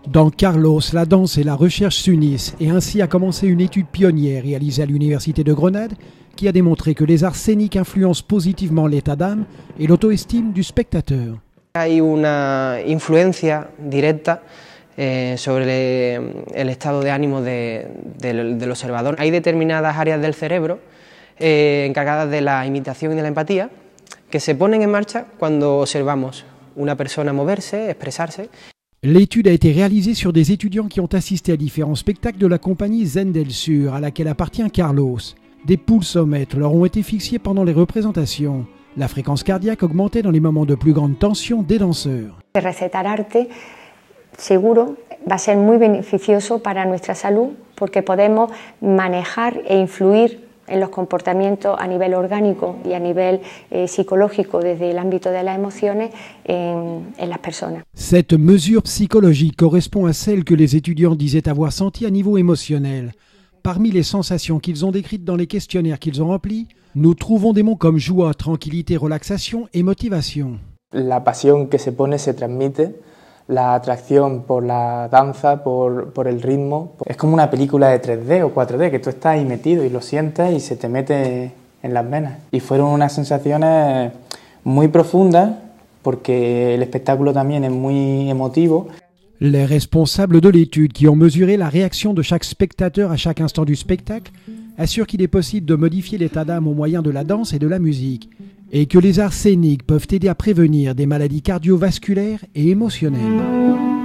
Dans Carlos, la danse et la recherche s'unissent et ainsi a commencé une étude pionnière réalisée à l'Université de Grenade qui a démontré que les arts scéniques influencent positivement l'état d'âme et l'auto-estime du spectateur. Hay una influencia directa sobre el estado de ánimo del observador. Hay determinadas áreas del cerebro encargadas de la imitación y de la empatía que se ponen en marcha cuando observamos una persona moverse, expresarse. L'étude a été réalisée sur des étudiants qui ont assisté à différents spectacles de la compagnie Zen del Sur, à laquelle appartient Carlos. Des pulsomètres leur ont été fixés pendant les représentations. La fréquence cardiaque augmentait dans les moments de plus grande tension des danseurs. Recetar arte, seguro, va a ser muy beneficioso para nuestra salud porque podemos manejar e influir en los comportamientos a nivel orgánico y a nivel psicológico desde el ámbito de las emociones en las personas. Cette mesure psychologique correspond à celle que les étudiants disaient avoir sentie à niveau émotionnel. Parmi les sensations qu'ils ont décrites dans les questionnaires qu'ils ont remplis, nous trouvons des mots comme joie, tranquillité, relaxation et motivation. La pasión que se pone se transmite, la atracción por la danza, por el ritmo. Es como una película de 3D o 4D, que tú estás ahí metido y lo sientes y se te mete en las venas. Y fueron unas sensaciones muy profundas, porque el espectáculo también es muy emotivo. Les responsables de l'étude, qui ont mesuré la réaction de chaque spectateur à chaque instant du spectacle, assurent qu'il est possible de modifier l'état d'âme au moyen de la danse et de la musique, et que les arts scéniques peuvent aider à prévenir des maladies cardiovasculaires et émotionnelles.